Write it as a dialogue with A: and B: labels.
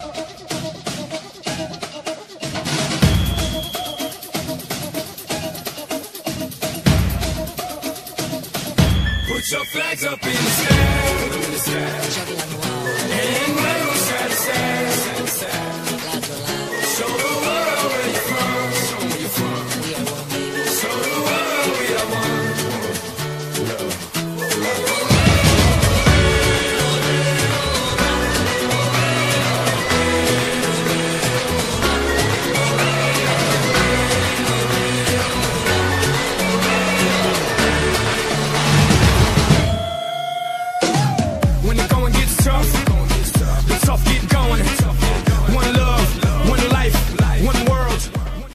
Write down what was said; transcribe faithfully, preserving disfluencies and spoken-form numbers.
A: Put your flags up in the sky, in the sky.